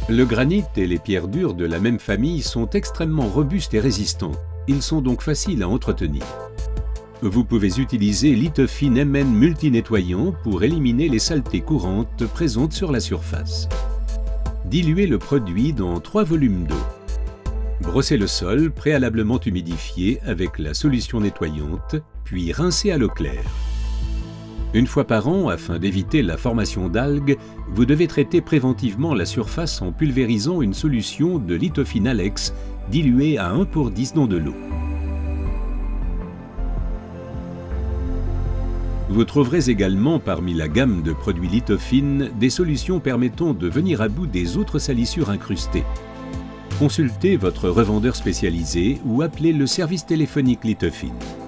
Le granit et les pierres dures de la même famille sont extrêmement robustes et résistants. Ils sont donc faciles à entretenir. Vous pouvez utiliser Litofin MN multinettoyant pour éliminer les saletés courantes présentes sur la surface. Diluez le produit dans 3 volumes d'eau. Brossez le sol préalablement humidifié avec la solution nettoyante, puis rincez à l'eau claire. Une fois par an, afin d'éviter la formation d'algues, vous devez traiter préventivement la surface en pulvérisant une solution de Litofin Alex diluée à 1/10 dans de l'eau. Vous trouverez également parmi la gamme de produits Litofin des solutions permettant de venir à bout des autres salissures incrustées. Consultez votre revendeur spécialisé ou appelez le service téléphonique Litofin.